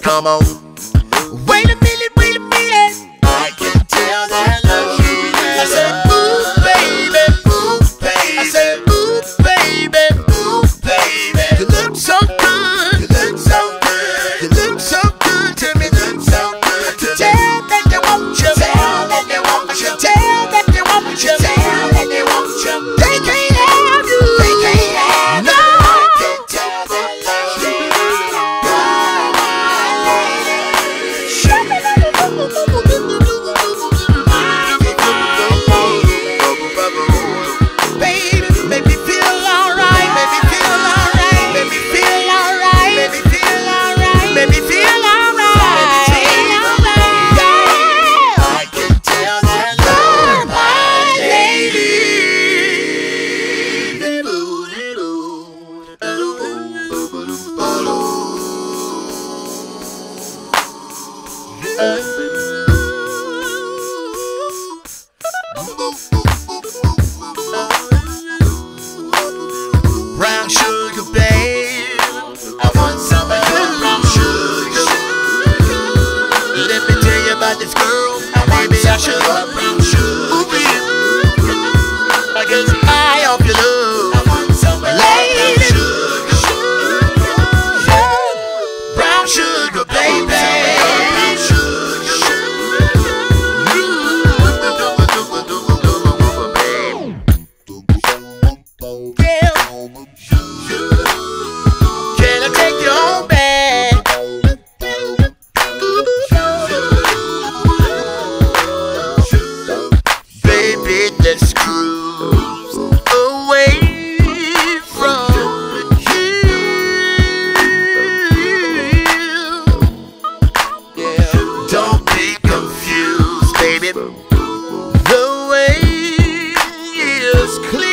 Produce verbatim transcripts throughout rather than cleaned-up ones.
come on. Wait a minute, wait a minute. I can tell that love you. I said, ooh, baby, ooh, baby. I said, ooh, baby, ooh, baby. You look so good, you look so good, you look so good to me, look so good to me. Tell that they want you, tell that they want you, tell that they want you, tell that they want you. They can't have you, they can't have you. No, I can tell that love you. Brown sugar, babe, I want some of your brown sugar. Let me tell you about this girl. Maybe I should love brown sugar. I guess I off your love. I want some of your brown sugar. Brown sugar, baby. Can I take you home, babe? Baby, let's cruise away from here. Yeah. Don't be confused, baby. The way is clear.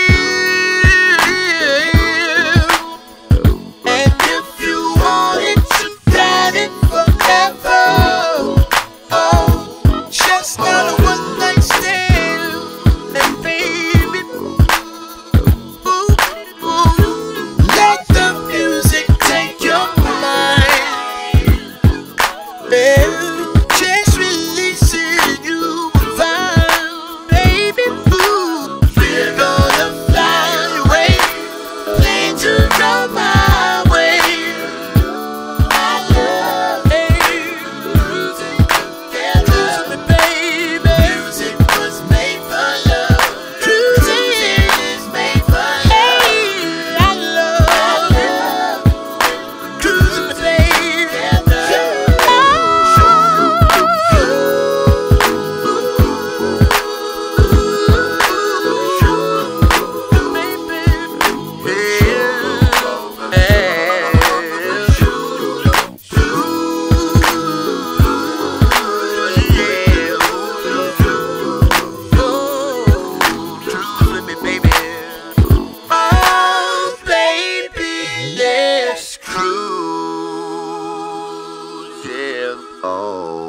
Just release it, you will find, baby, ooh, we're gonna fly away, plane to go my way. I love music, yeah, love me, baby. Music was made for love. Cruising is made for love. Hey, I love cruising, baby. Oh.